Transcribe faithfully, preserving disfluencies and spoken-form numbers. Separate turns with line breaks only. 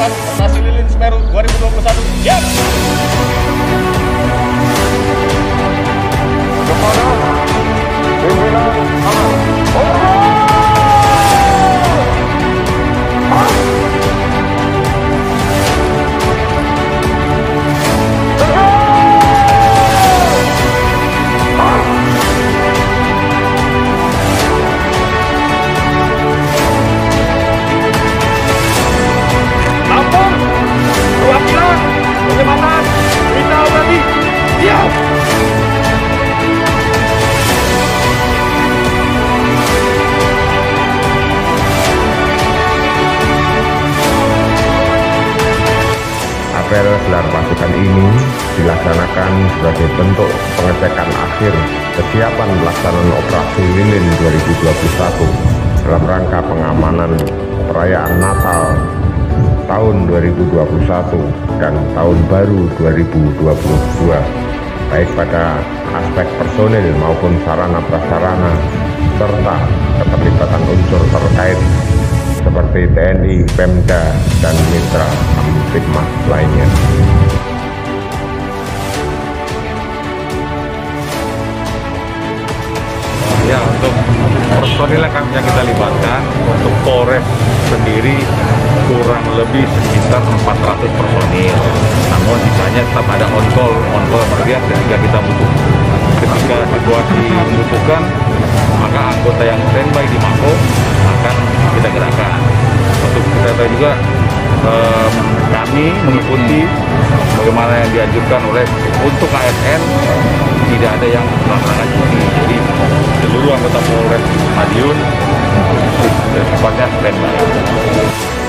melaksanakan operasi lilin Semeru dua ribu dua puluh satu. Siap! Kepada pimpinan aman.
Apel gelar pasukan ini dilaksanakan sebagai bentuk pengecekan akhir kesiapan pelaksanaan operasi lilin dua ribu dua puluh satu dalam rangka pengamanan perayaan Natal tahun dua ribu dua puluh satu dan Tahun Baru dua ribu dua puluh dua, baik pada aspek personil maupun sarana prasarana serta keterlibatan unsur terkait seperti T N I, Pemda, dan mitra Kamtibmas lainnya.
Ya, untuk personil yang kita libatkan, untuk Polres sendiri kurang lebih sekitar empat ratus personil. Namun sisanya tetap ada on call, on call berlihat ketika kita butuh. Ketika situasi membutuhkan, maka anggota yang standby di Mako akan kita gerakkan. Untuk kita tahu juga eh, kami mengikuti bagaimana yang dianjurkan oleh untuk A S N, tidak ada yang melaksanakan cuti. Jadi seluruh anggota Polres Madiun sifatnya standby.